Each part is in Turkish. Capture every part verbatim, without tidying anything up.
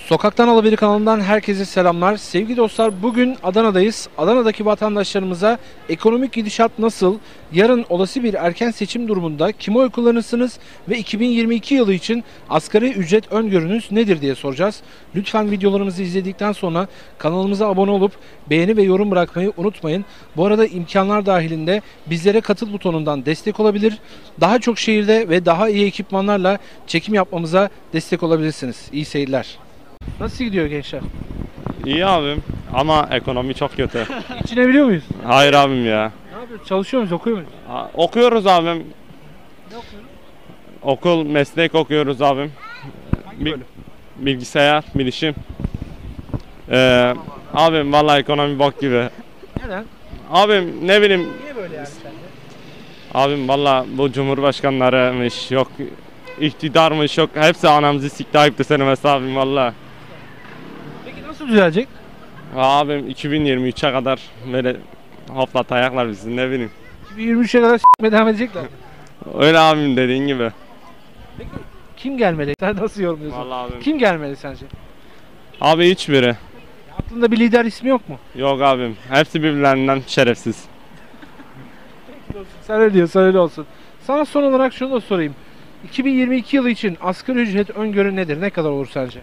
Sokaktan Alaberi kanalından herkese selamlar. Sevgili dostlar, bugün Adana'dayız. Adana'daki vatandaşlarımıza ekonomik gidişat nasıl, yarın olası bir erken seçim durumunda kime oy kullanırsınız ve iki bin yirmi iki yılı için asgari ücret öngörünüz nedir diye soracağız. Lütfen videolarımızı izledikten sonra kanalımıza abone olup beğeni ve yorum bırakmayı unutmayın. Bu arada imkanlar dahilinde bizlere katıl butonundan destek olabilir. Daha çok şehirde ve daha iyi ekipmanlarla çekim yapmamıza destek olabilirsiniz. İyi seyirler. Nasıl gidiyor gençler? İyi abim ama ekonomi çok kötü. İçinebiliyor muyuz? Hayır abim ya. Ne yapıyoruz? Çalışıyor muyuz? Okuyor muyuz? Ha, okuyoruz abim. Ne okuyoruz? Okul, meslek okuyoruz abim. Hangi Bi- bölüm? Bilgisayar, bilişim. Ee, abim vallahi ekonomi bok gibi. Neden? Abim ne bileyim Niye böyle yani sence? abim vallahi bu cumhurbaşkanlarıymış yok iktidarmış yok hepsi anamızı sikti ayıptı senemesi abim vallahi. Peki nasıl düzelecek? Abim iki bin yirmi üçe kadar böyle hoplat ayaklar bizi ne bileyim. iki bin yirmi üçe kadar s**meye devam edecekler. Öyle abim dediğin gibi. Peki kim gelmeli? Sen nasıl yorumluyorsun? Vallahi abim. Kim gelmeli sence? Abi hiçbiri. Aklında bir lider ismi yok mu? Yok abim. Hepsi birbirlerinden şerefsiz. Sen öyle diyorsan öyle olsun. Sana son olarak şunu da sorayım. iki bin yirmi iki yılı için asgari ücret öngörü nedir? Ne kadar olur sence?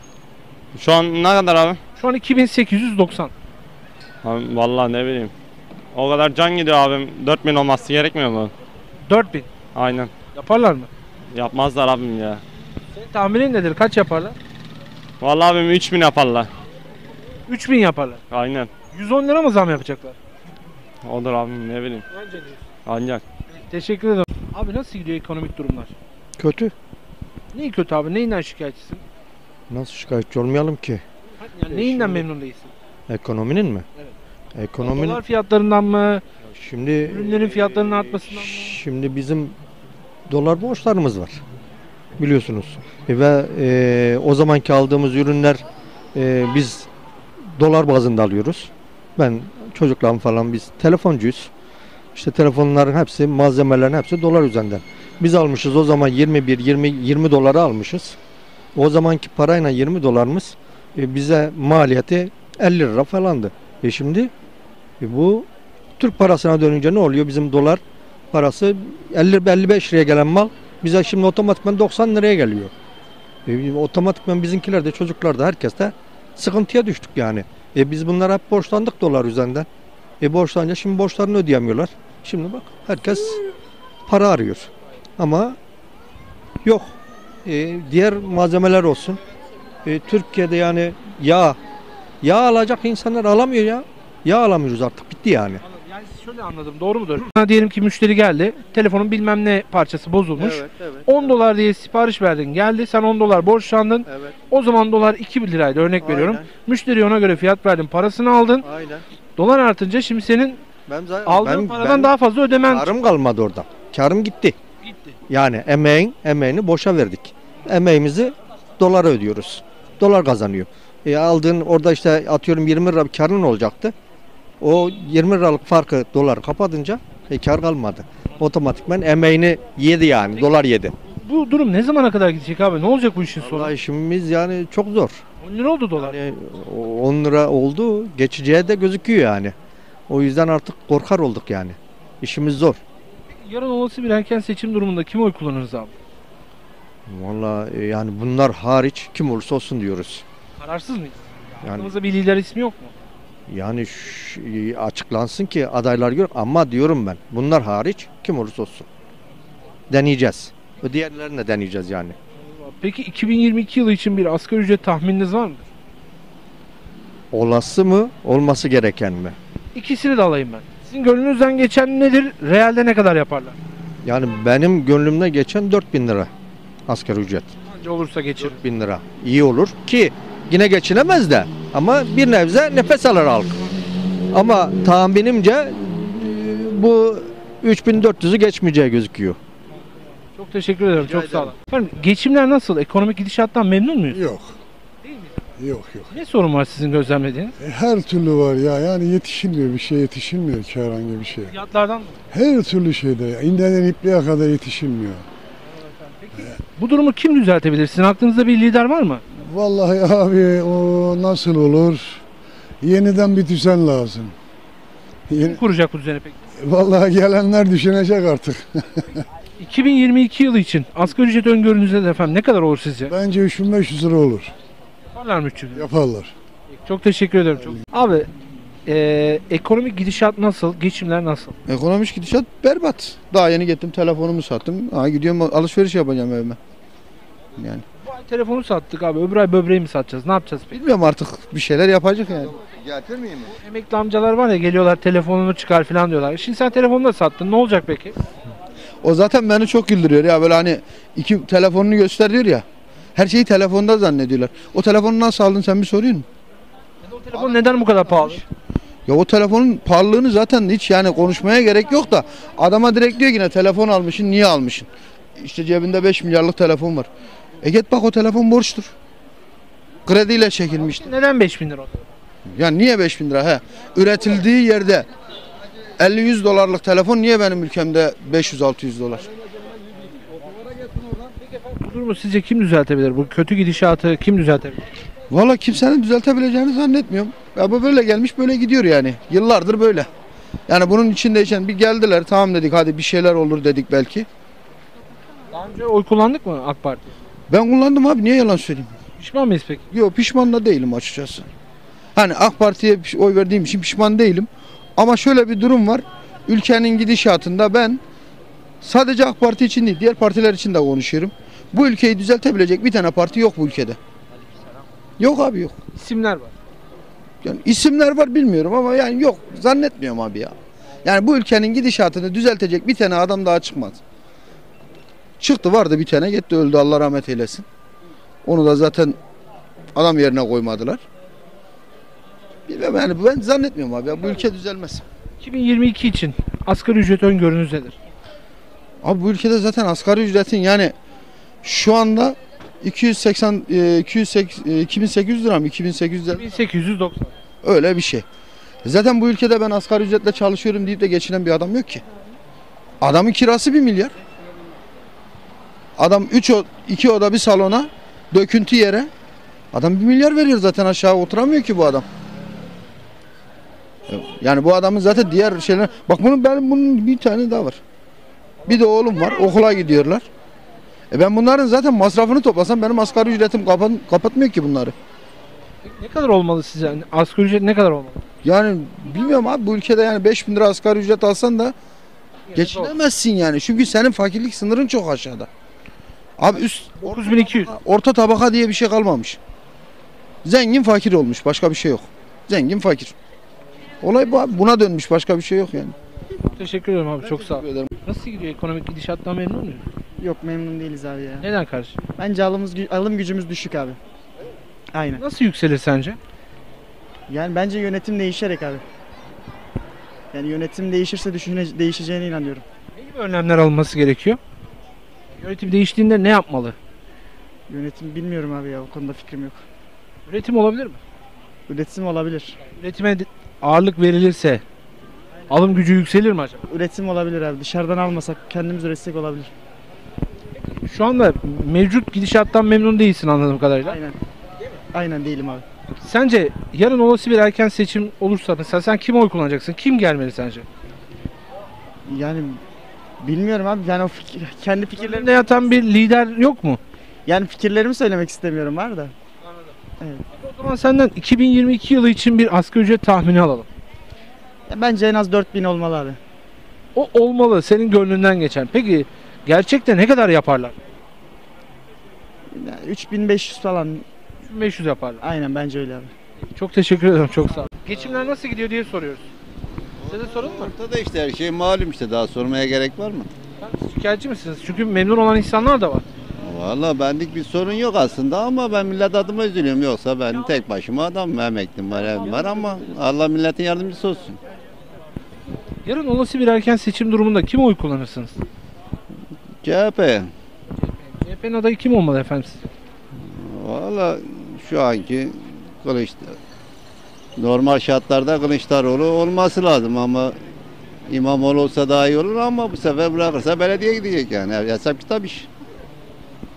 Şu an ne kadar abi? Şu an iki bin sekiz yüz doksan. Abi vallahi ne bileyim. O kadar can gidiyor abim. dört bin olması gerekmiyor mu? dört bin. Aynen. Yaparlar mı? Yapmazlar abim ya. Senin tahminin nedir? Kaç yaparlar? Vallahi abim üç bin yaparlar. üç bin yaparlar. Aynen. yüz on lira mı zam yapacaklar? Olur abim ne bileyim. Ancak. Teşekkür ederim. Abi nasıl gidiyor ekonomik durumlar? Kötü. Neyi kötü abi? Neyinden şikayetçisin? Nasıl şikayetçi olmayalım ki? Yani neyinden memnun değilsin? Ekonominin mi? Evet. Ekonominin Dolar fiyatlarından mı? şimdi Ürünlerin fiyatlarının artmasından mı? şimdi bizim dolar borçlarımız var. Biliyorsunuz. E ve e, o zamanki aldığımız ürünler e, biz dolar bazında alıyoruz. Ben çocuklarım falan biz telefoncuyuz. İşte telefonların hepsi, malzemelerin hepsi dolar üzerinden. Biz almışız o zaman yirmi bir yirmi yirmi dolara almışız. O zamanki parayla yirmi dolarımız e, bize maliyeti elli lira falandı. E şimdi e, bu Türk parasına dönünce ne oluyor? Bizim dolar parası elli elli beş liraya gelen mal bize şimdi otomatikman doksan liraya geliyor. E, otomatikman bizimkiler de çocuklar da herkes de sıkıntıya düştük yani. E biz bunlara hep borçlandık dolar üzerinden. E borçlanınca şimdi borçlarını ödeyemiyorlar. Şimdi bak herkes para arıyor. Ama yok. E, diğer malzemeler olsun. E, Türkiye'de yani yağ yağ alacak insanlar alamıyor ya. Yağ alamıyoruz artık. Bitti yani. Yani şöyle anladım. Doğru mudur? Diyelim ki müşteri geldi. Telefonun bilmem ne parçası bozulmuş. Evet, evet, on dolar diye sipariş verdin. Geldi. Sen on dolar borçlandın. Evet. O zaman dolar iki liraydı. Örnek Aynen. veriyorum. Müşteriye ona göre fiyat verdin. Parasını aldın. Aynen. Dolar artınca şimdi senin Ben zaten aldığın ben, paradan ben, daha fazla ödemen karım kalmadı orada. Karım gitti. gitti. Yani emeğin emeğini boşa verdik. Emeğimizi dolara ödüyoruz. Dolar kazanıyor. E aldığın orada işte atıyorum yirmi lira bir karın olacaktı. O yirmi liralık farkı dolar kapatınca e, kar kalmadı. Otomatikman emeğini yedi yani. Dolar yedi. Bu durum ne zamana kadar gidecek abi? Ne olacak bu işin sonu? Vallahi işimiz yani çok zor. on lira oldu dolar. Yani on lira oldu. Geçeceği de gözüküyor yani. O yüzden artık korkar olduk yani. İşimiz zor. Yarın olası bir erken seçim durumunda kime oy kullanırız abi? Vallahi e, yani bunlar hariç kim olursa olsun diyoruz. Kararsız mıyız? Yani Aklımızda bir lider ismi yok mu? yani ş- açıklansın ki adaylar gör ama diyorum ben bunlar hariç kim olursa olsun. Deneyeceğiz. O diğerlerini de deneyeceğiz yani. Peki iki bin yirmi iki yılı için bir asgari ücret tahmininiz var mı? Olası mı, olması gereken mi? İkisini de alayım ben. Sizin gönlünüzden geçen nedir? Realde ne kadar yaparlar? Yani benim gönlümde geçen dört bin lira asgari ücret. Anca olursa geçirir. dört bin lira. İyi olur ki yine geçinemez de ama bir nebze nefes alır halk. Ama tahminimce e, bu üç bin dört yüzü geçmeyeceği gözüküyor. Çok teşekkür ederim. Rica Çok sağ olun. ederim. Efendim, geçimler nasıl? Ekonomik gidişattan memnun muyuz? Yok. Değil mi? Yok yok. Ne sorun var sizin gözlemlediğiniz? E, Her türlü var ya. Yani yetişilmiyor. Bir şey yetişilmiyor ki herhangi bir şey. Fiyatlardan mı? Her türlü şeyde. İğneden ipliğe kadar yetişilmiyor. Bu durumu kim düzeltebilir? Sizin aklınızda bir lider var mı? Vallahi abi o nasıl olur? Yeniden bir düzen lazım. Yeni, Kim kuracak bu düzeni peki? vallahi gelenler düşünecek artık. iki bin yirmi iki yılı için asgari ücret öngörünüzde de efendim ne kadar olur sizce? Bence üç bin beş yüz lira olur. Yaparlar mı üç yüz lira? Yaparlar. Çok teşekkür ederim. Çok. Abi eee, ekonomik gidişat nasıl? Geçimler nasıl? Ekonomik gidişat berbat. Daha yeni gittim telefonumu sattım. Ha, gidiyorum alışveriş yapacağım evime. Yani Bu ay telefonu sattık abi. Öbür ay böbreği mi satacağız? Ne yapacağız peki? bilmiyorum artık bir şeyler yapacak yani. Emekli amcalar var ya geliyorlar telefonunu çıkar falan diyorlar. Şimdi sen telefonunu da sattın. Ne olacak peki? O zaten beni çok güldürüyor ya, böyle hani iki telefonunu göster diyor ya. Her şeyi telefonda zannediyorlar. O telefonu nasıl aldın sen bir soruyorsun. Ya da o telefon neden bu kadar pahalı? Ya o telefonun pahalılığını zaten hiç yani konuşmaya gerek yok da adama direkt diyor ki ne telefon almışsın, niye almışsın? İşte cebinde beş milyarlık telefon var. E git bak, o telefon borçtur. Krediyle çekilmişti. Neden beş bin lira? Yani niye beş bin lira he? Üretildiği yerde elli yüz dolarlık telefon niye benim ülkemde beş yüz altı yüz dolar? Bu durumu sizce kim düzeltebilir? Bu kötü gidişatı kim düzeltebilir? Valla kimsenin düzeltebileceğini zannetmiyorum. Ya bu böyle gelmiş böyle gidiyor yani. Yıllardır böyle. Yani bunun içindeyken bir geldiler, tamam dedik, hadi bir şeyler olur dedik belki. Daha önce oy kullandık mı AK Parti? Ben kullandım abi, niye yalan söyleyeyim? Pişman mıyız peki? Yok, pişman da değilim açıkçası. Hani AK Parti'ye piş- oy verdiğim için pişman değilim. Ama şöyle bir durum var. Ülkenin gidişatında ben sadece AK Parti için değil, diğer partiler için de konuşuyorum. Bu ülkeyi düzeltebilecek bir tane parti yok bu ülkede. Yok abi, yok. İsimler var. Yani isimler var bilmiyorum ama yani yok, zannetmiyorum abi ya. Yani bu ülkenin gidişatını düzeltecek bir tane adam daha çıkmaz. Çıktı, vardı bir tane, gitti öldü, Allah rahmet eylesin. Onu da zaten adam yerine koymadılar. Bilmem yani, ben zannetmiyorum abi ya, bu ülke düzelmez. iki bin yirmi iki için asgari ücret öngörünüz nedir? Abi bu ülkede zaten asgari ücretin yani şu anda iki yüz seksen e, iki yüz seksen, e, iki bin sekiz yüz lira mı, iki bin sekiz yüz lira bin sekiz yüz doksan. öyle bir şey. Zaten bu ülkede ben asgari ücretle çalışıyorum deyip de geçinen bir adam yok ki. Adamın kirası bir milyar. Adam üç iki oda bir salona, döküntü yere. Adam bir milyar veriyor zaten, aşağı oturamıyor ki bu adam. Yani bu adamın zaten diğer şeyler... Bak bunun, benim bunun bir tane daha var. Bir de oğlum var, okula gidiyorlar. E ben bunların zaten masrafını toplasam benim asgari ücretim kapat, kapatmıyor ki bunları. Ne kadar olmalı size? Yani asgari ücret ne kadar olmalı? Yani bilmiyorum abi, bu ülkede yani beş bin lira asgari ücret alsan da geçinemezsin yani. Çünkü senin fakirlik sınırın çok aşağıda. Abi üst dokuz bin iki yüz. orta tabaka diye bir şey kalmamış. Zengin fakir olmuş, başka bir şey yok. Zengin fakir. Olay bu abi, buna dönmüş, başka bir şey yok yani. Teşekkür ederim abi, çok sağ ol. Teşekkür ederim. Nasıl gidiyor ekonomik gidişattan memnun muyuz? Yok, memnun değiliz abi ya. Neden karşı? Bence alımız, gü- alım gücümüz düşük abi. Aynen. Nasıl yükselir sence? Yani bence yönetim değişerek abi. Yani yönetim değişirse düşüne, değişeceğine inanıyorum. Ne gibi önlemler alınması gerekiyor? Yönetim değiştiğinde ne yapmalı? Yönetim bilmiyorum abi ya, o konuda fikrim yok. Üretim olabilir mi? Üretim olabilir. Üretime de- ağırlık verilirse alım gücü yükselir mi acaba? Üretim olabilir abi. Dışarıdan almasak kendimiz üretsek olabilir. Şu anda mevcut gidişattan memnun değilsin anladığım kadarıyla. Aynen. Aynen değilim abi. Sence yarın olası bir erken seçim olursa mesela sen kime oy kullanacaksın? Kim gelmeli sence? Yani bilmiyorum abi. Yani o fikir, kendi fikirlerim Önünde yatan bir lider yok mu? yani fikirlerimi söylemek istemiyorum var da. O zaman senden iki bin yirmi iki yılı için bir asgari ücret tahmini alalım. Ya bence en az dört bin olmalı abi. O olmalı, senin gönlünden geçen. Peki gerçekten ne kadar yaparlar? Yani üç bin beş yüz falan. üç bin beş yüz yaparlar. Aynen, bence öyle abi. Çok teşekkür ederim, çok sağ ol. Geçimler nasıl gidiyor diye soruyoruz. Size de soralım mı? Ortada işte her şey malum, işte daha sormaya gerek var mı? Siz şikayetçi misiniz? Çünkü memnun olan insanlar da var. Vallahi benlik bir sorun yok aslında ama ben millet adıma üzülüyorum, yoksa ben tek başıma adamım, emeklim var, evim var ama Allah milletin yardımcısı olsun. Yarın olası bir erken seçim durumunda kime oy kullanırsınız? C H P. C H P'nin adayı kim olmalı efendim sizce? Vallahi şu anki Kılıç, normal şartlarda Kılıçdaroğlu olması lazım ama İmamoğlu olsa daha iyi olur ama bu sefer bırakırsa belediye gidecek yani. Hesap kitap iş. Kim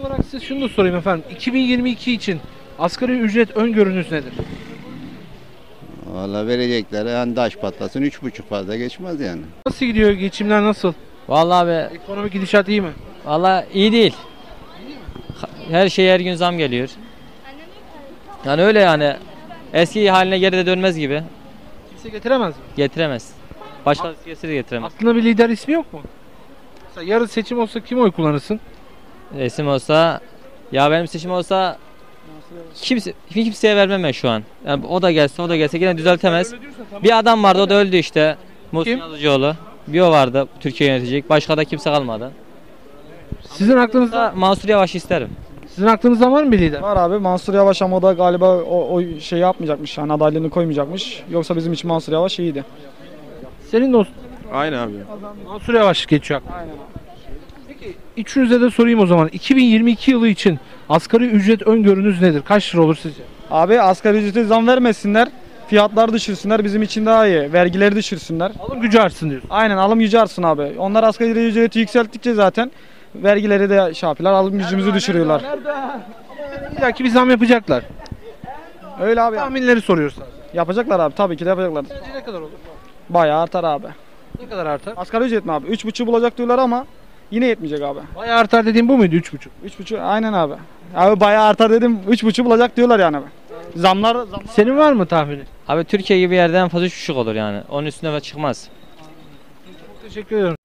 olarak size şunu da sorayım efendim. iki bin yirmi iki için asgari ücret öngörünüz nedir? Valla verecekleri yani taş patlasın üç buçuk fazla geçmez yani. Nasıl gidiyor? Geçimler nasıl? Vallahi abi, Ekonomik gidişat iyi mi? vallahi iyi değil. Her şey her gün zam geliyor. Yani öyle yani. Eski haline geri de dönmez gibi. Kimse getiremez mi? Getiremez. Başkası de getiremez. Aklında bir lider ismi yok mu? Mesela yarın seçim olsa kim oy kullanırsın? Resim olsa, ya benim seçim olsa kimse kimseye vermem ben şu an. Yani o da gelse, o da gelse yine düzeltemez. Bir adam vardı, o da öldü işte. Muhsin Kim? Yazıcıoğlu. Bir o vardı Türkiye yönetecek. Başka da kimse kalmadı. Sizin aklınızda Da Mansur Yavaş isterim. sizin aklınızda var mı bir lider? Var abi, Mansur Yavaş ama o da galiba o, o şey yapmayacakmış, yani adaylığını koymayacakmış. Yoksa bizim için Mansur Yavaş iyiydi. Senin dostun Aynı abi. Mansur Yavaş geçiyor. Peki üçünüze de sorayım o zaman. iki bin yirmi iki yılı için asgari ücret öngörünüz nedir? Kaç lira olur sizce? Abi asgari ücrete zam vermesinler, fiyatları düşürsünler, bizim için daha iyi. Vergileri düşürsünler. Alım gücü artsın diyorsun. Aynen, alım gücü artsın abi. Onlar asgari ücreti yükselttikçe zaten vergileri de şey yapıyorlar, alım gücümüzü düşürüyorlar. İlla ki bir zam yapacaklar. Öyle abi. Tahminleri soruyoruz sadece. Yapacaklar abi, tabii ki de yapacaklar. Sence ne kadar olur? Bayağı artar abi. Ne kadar artar? Asgari ücret mi abi? üç buçuk bulacak diyorlar ama yine yetmeyecek abi. Bayağı artar dediğim bu muydu? üç buçuk. üç buçuk aynen abi. Abi bayağı artar dedim, üç buçuk bulacak diyorlar yani. Zamlar, zamlar Senin var mı tahmini? Abi Türkiye gibi yerden fazla üç buçuk olur yani. Onun üstüne çıkmaz. Teşekkür ederim.